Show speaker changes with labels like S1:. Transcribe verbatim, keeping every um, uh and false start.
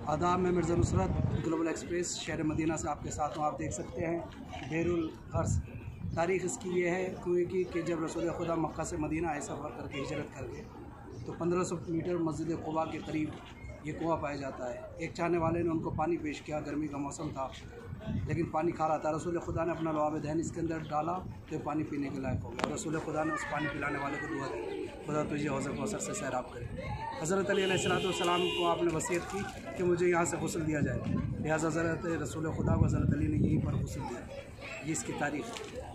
S1: आदाब में Mirza Nusrat global express शहर मदीना से आपके साथ हूँ। आप देख सकते हैं बेरुल खर्स। तारीख़ इसकी ये है क्योंकि कि जब रसूल खुदा मक्का से मदीना आए सफ़र करके हिजरत करके, तो पंद्रह सौ मीटर मस्जिद क़ुबा के करीब ये कुआँ पाया जाता है। एक चाहने वाले ने उनको पानी पेश किया, गर्मी का मौसम था लेकिन पानी खारा था। रसूल खुदा ने अपना लुआब दहन इसके अंदर डाला तो पानी पीने के लायक हो गया। रसूल खुदा ने उस पानी पिलाने वाले को दुआ दी, खुदा तुझे हौज़ कौसर से सैराब करे। हज़रत अली अलैहिस्सलाम को आपने वसीयत की कि मुझे यहाँ से गुस्ल दिया जाए, लिहाजा हज़रत रसूल खुदा को हज़रत अली ने यहीं पर गुस्ल दिया। ये इसकी तारीख़ है।